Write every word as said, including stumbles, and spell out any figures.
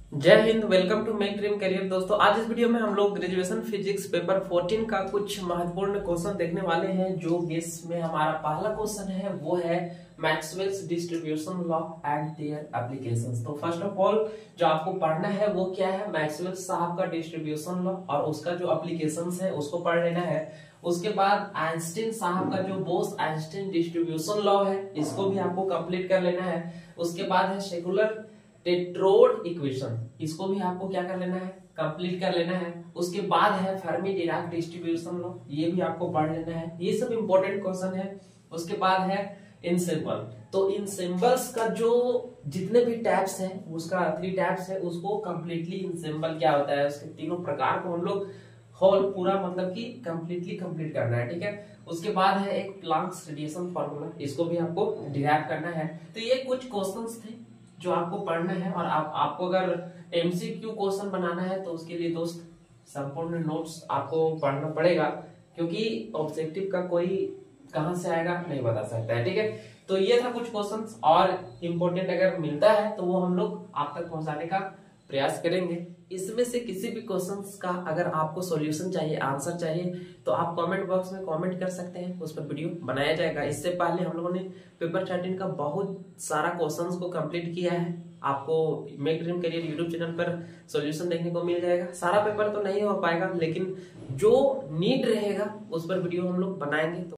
जय हिंद। Welcome to make dream career. दोस्तों, आज इस वीडियो में हम लोग ग्रेजुएशन फिजिक्स पेपर चौदह का कुछ महत्वपूर्ण क्वेश्चन देखने वाले हैं। जो गेस में हमारा पहला क्वेश्चन है वो है Maxwell's distribution law and their applications. तो फर्स्ट ऑफ ऑल जो आपको पढ़ना है वो क्या है, मैक्सवेल साहब का डिस्ट्रीब्यूशन लॉ और उसका जो एप्लीकेशंस है उसको पढ़ लेना है। उसके बाद आइंस्टीन साहब का जो बोस आइंस्टीन डिस्ट्रीब्यूशन लॉ है इसको भी आपको कंप्लीट कर लेना है। उसके बाद है सेकुलर टेट्रोड इक्वेशन, इसको भी आपको क्या कर लेना है, कंप्लीट कर लेना है। उसके बाद है फर्मी डिराक डिस्ट्रीब्यूशन लॉ, ये भी आपको पढ़ लेना है। ये सब इंपॉर्टेंट क्वेश्चन है। उसके बाद है इन सिंबल, तो इन सिंबल्स का जो जितने भी टैब्स हैं उसका थ्री टैब्स है उसको कंप्लीटली इन सिंबल क्या होता है उसके तीनों प्रकार को हम लोग होल पूरा मतलब कि कंप्लीटली कंप्लीट करना है, ठीक है। उसके बाद है एक प्लांक्स रेडिएशन फार्मूला, इसको भी आपको डिराइव करना है। तो ये कुछ क्वेश्चंस थे जो आपको पढ़ना है। और आप आपको अगर एमसीक्यू क्वेश्चन बनाना है तो उसके लिए दोस्त संपूर्ण नोट्स आपको पढ़ना पड़ेगा, क्योंकि ऑब्जेक्टिव का कोई कहां से आएगा नहीं बता सकता है, ठीक है। तो ये था कुछ क्वेश्चंस, और इम्पोर्टेंट अगर मिलता है तो वो हम लोग आप तक पहुंचाने का प्रयास करेंगे। इसमें से किसी भी क्वेश्चंस का अगर आपको सॉल्यूशन चाहिए, आंसर चाहिए, तो आप कमेंट बॉक्स में कमेंट कर सकते हैं, उस पर वीडियो बनाया जाएगा। इससे पहले हम लोगों ने पेपर चौदह का बहुत सारा क्वेश्चंस को कंप्लीट किया है। आपको make dream career YouTube channel पर सॉल्यूशन देखने को मिल जाएगा। सारा पेपर तो नहीं हो पाएगा, लेकिन जो नीड रहेगा उस पर वीडियो हम लोग बनाएंगे। तो